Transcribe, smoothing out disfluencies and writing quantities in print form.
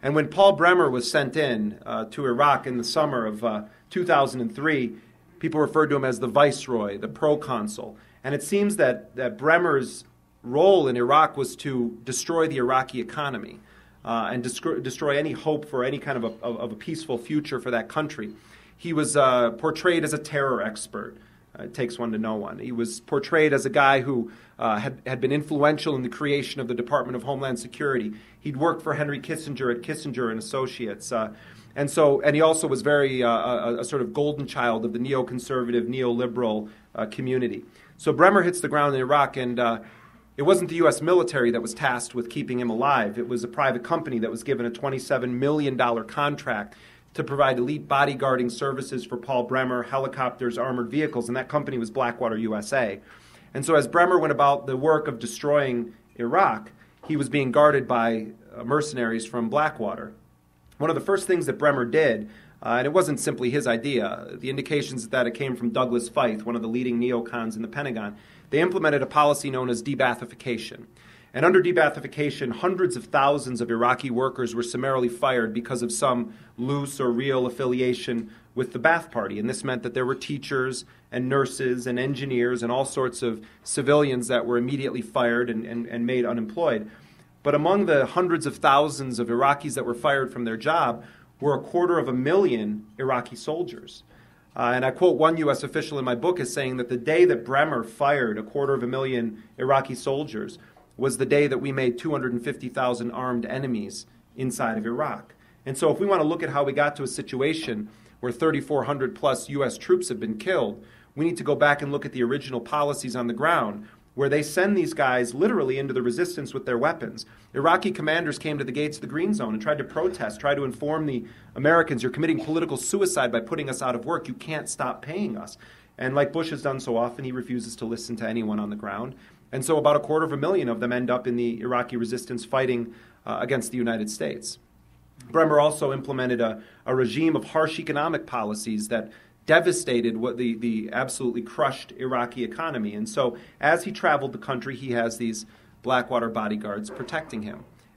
And when Paul Bremer was sent in to Iraq in the summer of 2003, people referred to him as the viceroy, the proconsul. And it seems that Bremer's role in Iraq was to destroy the Iraqi economy and destroy any hope for any kind of a peaceful future for that country. He was portrayed as a terror expert. It takes one to know one. He was portrayed as a guy who had been influential in the creation of the Department of Homeland Security. He'd worked for Henry Kissinger at Kissinger and Associates. And he also was very a sort of golden child of the neoconservative, neoliberal community. So Bremer hits the ground in Iraq, and it wasn't the U.S. military that was tasked with keeping him alive. It was a private company that was given a $27 million contract to provide elite bodyguarding services for Paul Bremer, helicopters, armored vehicles, and that company was Blackwater USA. And so as Bremer went about the work of destroying Iraq, he was being guarded by mercenaries from Blackwater. One of the first things that Bremer did, and it wasn't simply his idea, the indications that it came from Douglas Feith, one of the leading neocons in the Pentagon, they implemented a policy known as debathification. And under debathification, hundreds of thousands of Iraqi workers were summarily fired because of some loose or real affiliation with the Ba'ath Party. And this meant that there were teachers and nurses and engineers and all sorts of civilians that were immediately fired and made unemployed. But among the hundreds of thousands of Iraqis that were fired from their job were 250,000 Iraqi soldiers. And I quote one U.S. official in my book as saying that the day that Bremer fired 250,000 Iraqi soldiers was the day that we made 250,000 armed enemies inside of Iraq. And so if we want to look at how we got to a situation where 3,400 plus U.S. troops have been killed, we need to go back and look at the original policies on the ground where they send these guys literally into the resistance with their weapons. Iraqi commanders came to the gates of the Green Zone and tried to protest, tried to inform the Americans, you're committing political suicide by putting us out of work. You can't stop paying us. And like Bush has done so often, he refuses to listen to anyone on the ground. And so about 250,000 of them end up in the Iraqi resistance fighting against the United States. Bremer also implemented a regime of harsh economic policies that devastated what the absolutely crushed Iraqi economy. And so as he traveled the country, he has these Blackwater bodyguards protecting him.